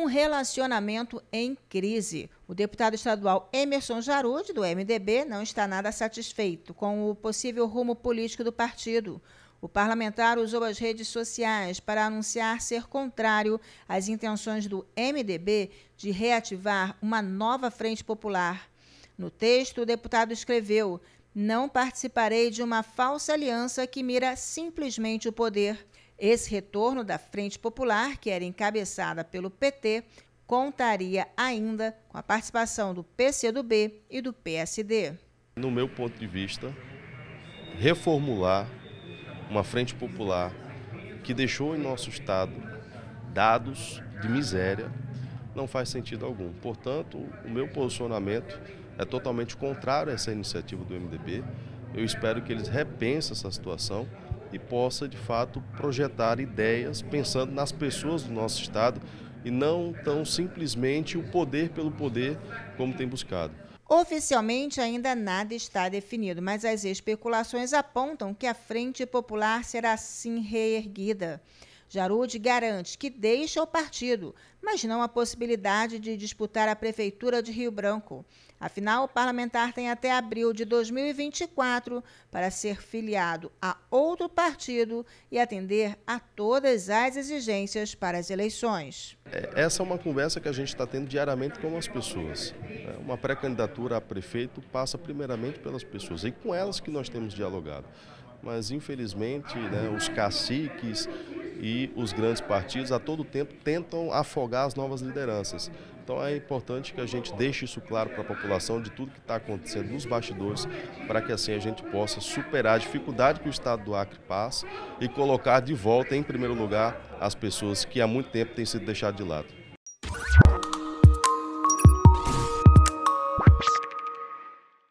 relacionamento em crise. O deputado estadual Emerson Jarud, do MDB, não está nada satisfeito com o possível rumo político do partido. O parlamentar usou as redes sociais para anunciar ser contrário às intenções do MDB de reativar uma nova frente popular. No texto, o deputado escreveu: "Não participarei de uma falsa aliança que mira simplesmente o poder." Esse retorno da Frente Popular, que era encabeçada pelo PT, contaria ainda com a participação do PCdoB e do PSD. No meu ponto de vista, reformular uma Frente Popular que deixou em nosso estado dados de miséria não faz sentido algum. Portanto, o meu posicionamento é totalmente contrário a essa iniciativa do MDB. Eu espero que eles repensem essa situação e possa, de fato, projetar ideias pensando nas pessoas do nosso estado e não tão simplesmente o poder pelo poder como tem buscado. Oficialmente ainda nada está definido, mas as especulações apontam que a Frente Popular será sim reerguida. Jarud garante que deixa o partido, mas não a possibilidade de disputar a Prefeitura de Rio Branco. Afinal, o parlamentar tem até abril de 2024 para ser filiado a outro partido e atender a todas as exigências para as eleições. Essa é uma conversa que a gente está tendo diariamente com as pessoas. Uma pré-candidatura a prefeito passa primeiramente pelas pessoas e com elas que nós temos dialogado. Mas, infelizmente, os caciques e os grandes partidos a todo tempo tentam afogar as novas lideranças. Então é importante que a gente deixe isso claro para a população de tudo que está acontecendo nos bastidores, para que assim a gente possa superar a dificuldade que o estado do Acre passa e colocar de volta em primeiro lugar as pessoas que há muito tempo têm sido deixadas de lado.